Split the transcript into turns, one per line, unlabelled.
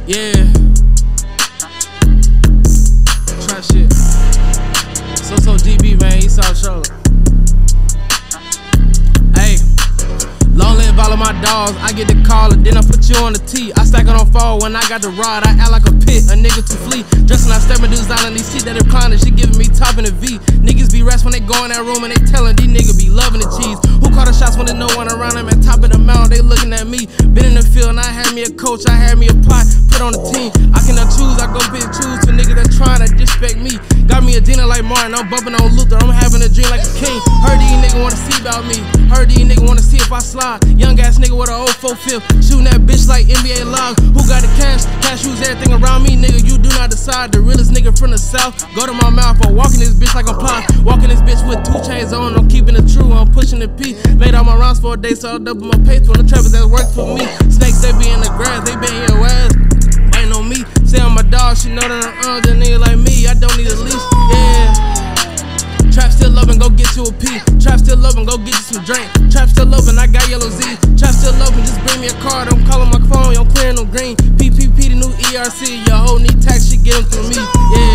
Yeah. Trap shit. Soso GB, man, Eastside Charlotte. Hey. Long live all of my dogs, I get the call and then I put you on the T. I stack it on fall when I got the rod, I act like a pit, a nigga to flee. Dressing like stepping dudes down in these seats that they reclining, she giving me top in the V. Niggas be rest when they go in that room and they tellin' these niggas be loving the cheese. Who call the shots when there's no one around them at top of the mountain, they looking at me. Been in the field and I had me a coach, I had me a pot, put on the team. I cannot choose, I go pick and choose for niggas that trying to disrespect me. Got me a dinner like Martin, I'm bumping on Luther, I'm having a dream like a king. Heard these niggas wanna see about me, heard these niggas wanna see if I slide. Young ass nigga with an old 4-5, shooting that bitch like NBA Live. Who got the cash? Cash use everything around me, nigga, you do not decide. The realest nigga from the south, go to my mouth, I'm walking this bitch like I'm Pop. Walking this bitch with 2 chains on, I'm keeping it true, I'm pushing the P. Laid out my rounds for a day, so I double my pace for the trappers that work for me. Snakes, they be in the grass, they be in your ass. Ain't on me, say I'm my dog, she know that I'm the nigga like me, I don't need a leash, yeah. Trap still loving, go get you a P. Trap still loving, go get you some drink. Trap still loving, I got yellow Z. Trap still loving, just bring me a card. I'm calling my phone, I'm clearing them green. PPP, the new ERC. Your hoe need tax, she get them through me. Yeah.